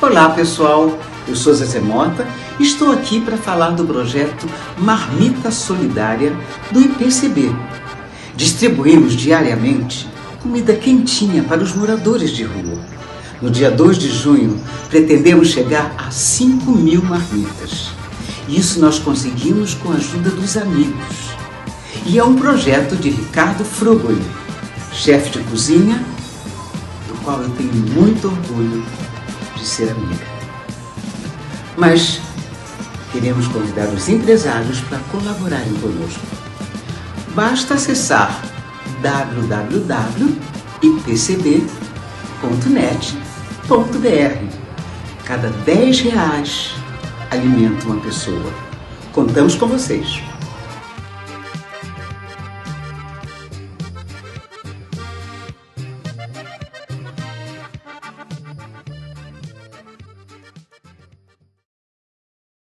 Olá pessoal, eu sou Zezé Mota e estou aqui para falar do projeto Marmita Solidária do IPCB. Distribuímos diariamente comida quentinha para os moradores de rua. No dia 2 de junho, pretendemos chegar a 5.000 marmitas. Isso nós conseguimos com a ajuda dos amigos. E é um projeto de Ricardo Frugoli, chefe de cozinha, do qual eu tenho muito orgulho de ser amiga. Mas queremos convidar os empresários para colaborarem conosco. Basta acessar www.ipcb.net.br. Cada R$10 alimenta uma pessoa. Contamos com vocês!